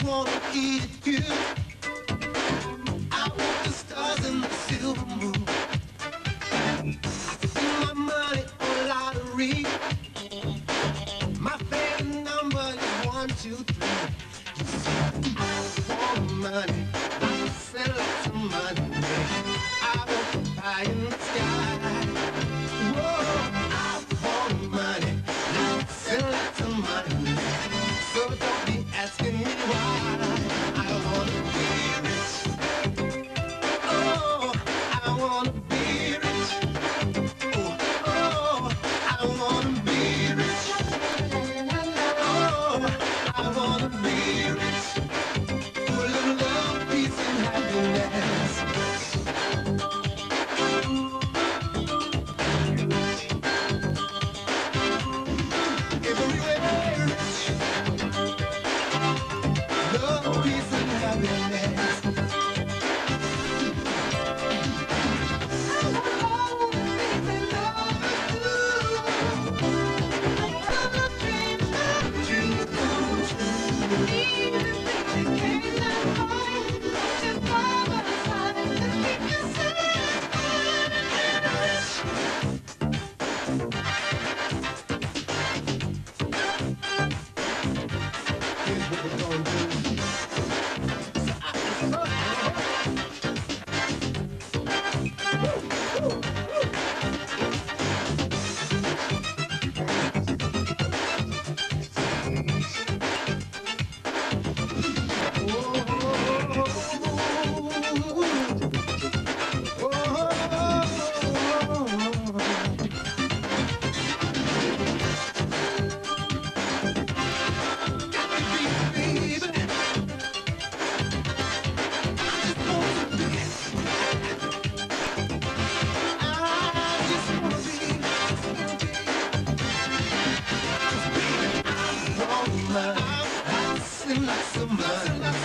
wanna eat you. I want the stars and the silver moon. I could win my money on lottery. My favorite number is 1, 2, 3. I want money, lots and lots of money. I want the pie in the sky. Whoa, I want money, lots and lots of money. So don't be asking me why. I wanna be rich. Oh, I wanna be rich. Oh, oh, I wanna be rich. Oh, I wanna be rich. For a little love, peace, and happiness. Everywhere rich. Love, peace, and happiness. Dreams come true. Here's what we're gonna do. Lots and lots of money.